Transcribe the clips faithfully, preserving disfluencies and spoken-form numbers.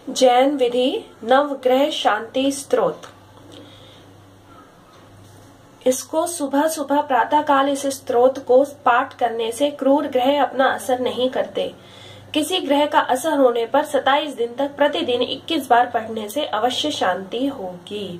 जैन विधि नव ग्रह शांति स्तोत्र। इसको सुबह सुबह प्रातः काल इस स्तोत्र को पाठ करने से क्रूर ग्रह अपना असर नहीं करते। किसी ग्रह का असर होने पर सत्ताईस दिन तक प्रतिदिन इक्कीस बार पढ़ने से अवश्य शांति होगी।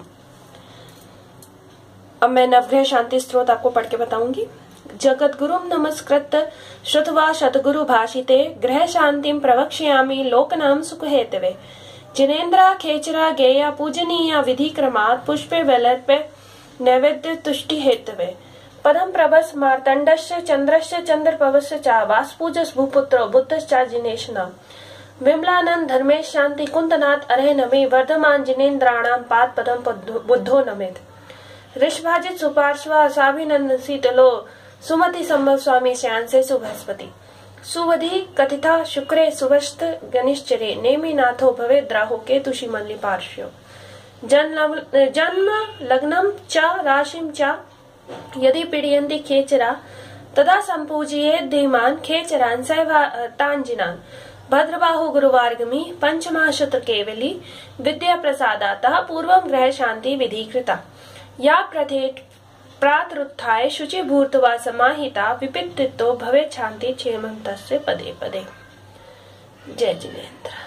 अब मैं नवग्रह शांति स्तोत्र आपको पढ़ के बताऊंगी। जगत गुरुम नमस्कृत श्रुत्वा सद्गुरु भाषिते ग्रह शांतिम प्रवक्ष्यामि लोकनाम सुख हेतवे। जिनेन्द्रा खेचरा गेया पूजनीया विधि क्रमात् पुष्पे वेलर्पे नैवेद्य तुष्टि हेतवे। पदम प्रभस मार्तंडस्य चंद्रस्य चंद्रपवस्य च वास्पूजस भूपुत्रो बुद्धश्चा जिनेशना। विमलानंद धर्मेश शांति कुंतनाथ अरे नमे वर्धमान जिनेन्द्राणाम पाद पदम बुद्धो नमेद। ऋषभाजित सुपार्श्वा साभिनंदन शीतलो सुमति संभव स्वामी श्यान से सुबृहस्पति। सुवधि कथिता शुक्रे सुवस्त गनिश्चरे नेमि नाथो भवे द्राहो केतुषि मल्लि पार्श्यो। जन्म जन्म लग्नम च राशिम च यदि पीड़यन्ति खेचरा तदा संपूजये धीमान खेचरान सैवातांजिनान। भद्रबाहु गुरुवार्गमी पंचमा शत्र केवली विद्या प्रसादातः पूर्वम ग्रह शांति विधि कृता। या प्रथेट प्रातरुत्थाय शुचि भूर्तवा समाहिता विपित्तो भवे शांति क्षेमं तस्य पदे पदे। जय जिनेन्द्र।